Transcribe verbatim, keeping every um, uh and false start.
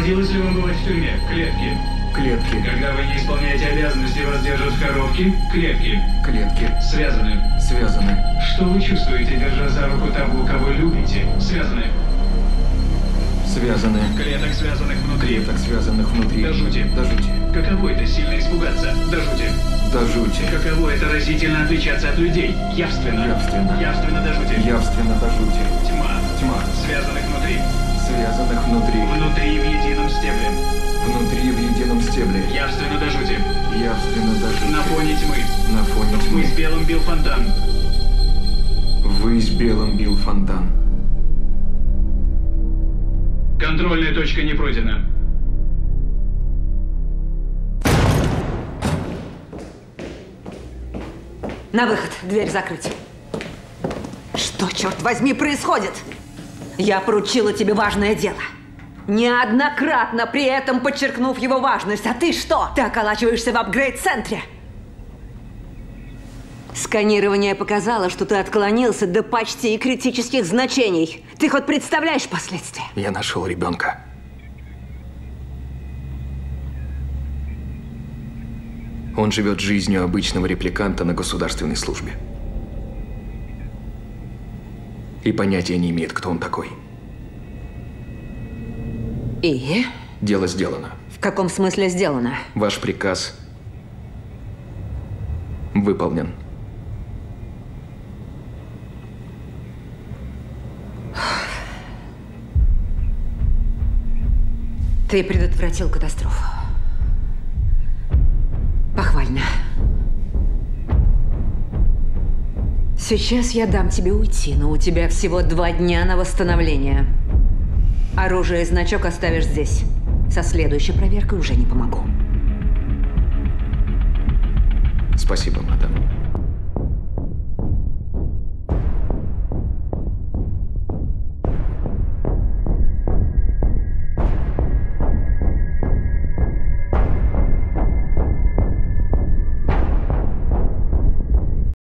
Доводилось ли вам бывать в тюрьме? Клетки. Клетки. Когда вы не исполняете обязанности, вас держат в коробке? Клетки. Клетки. Связаны. Связаны. Что вы чувствуете, держа за руку того, кого любите? Связаны. Связаны. Клеток, связанных внутри. Клеток, связанных внутри. До жути. До жути. Каково это сильно испугаться? До жути. До жути. Каково это разительно отличаться от людей? Явственно. Явственно. Явственно до жути. Явственно до жути. Тьма. Тьма. Связанных внутри. Связанных внутри. Внутри в едином стебле. Внутри в едином стебле. Явственно до жути. Явственно до жути. На фоне тьмы. На фоне тьмы. Вы с белым бил фонтан. Вы с белым бил фонтан. Контрольная точка не пройдена. На выход. Дверь закрыть. Что, черт возьми, происходит? Я поручила тебе важное дело. Неоднократно при этом подчеркнув его важность. А ты что? Ты околачиваешься в апгрейд-центре. Сканирование показало, что ты отклонился до почти критических значений. Ты хоть представляешь последствия? Я нашел ребенка. Он живет жизнью обычного репликанта на государственной службе. И понятия не имеет, кто он такой. И? Дело сделано. В каком смысле сделано? Ваш приказ выполнен. Ты предотвратил катастрофу. Похвально. Сейчас я дам тебе уйти, но у тебя всего два дня на восстановление. Оружие и значок оставишь здесь. Со следующей проверкой уже не помогу. Спасибо, мадам.